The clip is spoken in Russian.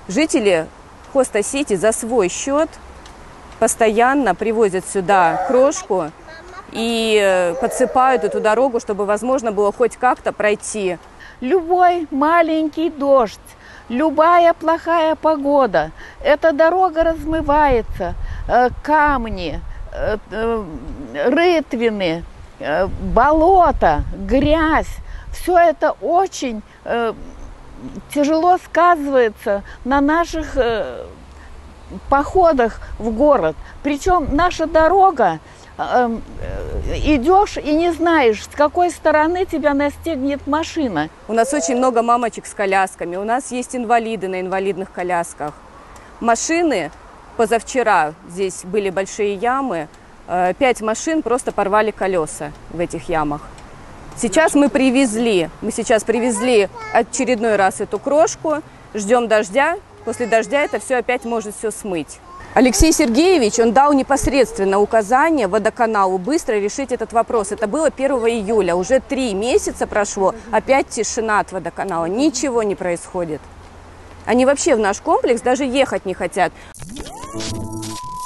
Жители Хоста-Сити за свой счет постоянно привозят сюда крошку и подсыпают эту дорогу, чтобы возможно было хоть как-то пройти. Любой маленький дождь, любая плохая погода, эта дорога размывается, камни, рытвины, болото, грязь. Все это очень тяжело сказывается на наших походах в город. Причем наша дорога, идешь и не знаешь, с какой стороны тебя настигнет машина. У нас очень много мамочек с колясками, у нас есть инвалиды на инвалидных колясках. Машины, позавчера здесь были большие ямы, 5 машин просто порвали колеса в этих ямах. Сейчас мы привезли очередной раз эту крошку, ждем дождя, после дождя это все опять может все смыть. Алексей Сергеевич, он дал непосредственно указание водоканалу быстро решить этот вопрос. Это было 1 июля, уже 3 месяца прошло, опять тишина от водоканала, ничего не происходит. Они вообще в наш комплекс даже ехать не хотят.